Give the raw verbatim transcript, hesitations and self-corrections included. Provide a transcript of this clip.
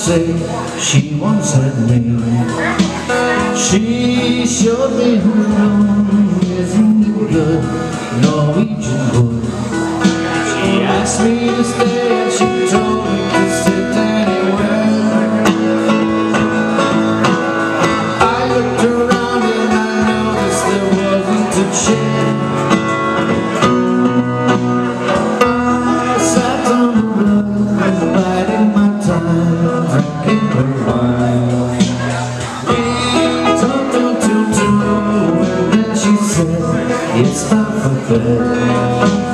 say she once had me. She showed me her own isn't good Norwegian wood. She asked me to stay and she told me to sit anywhere. I looked around and I noticed there wasn't a chair. I sat on the rug, biding my time, drinking her wine. We talked until two, and then she said, it's time for bed.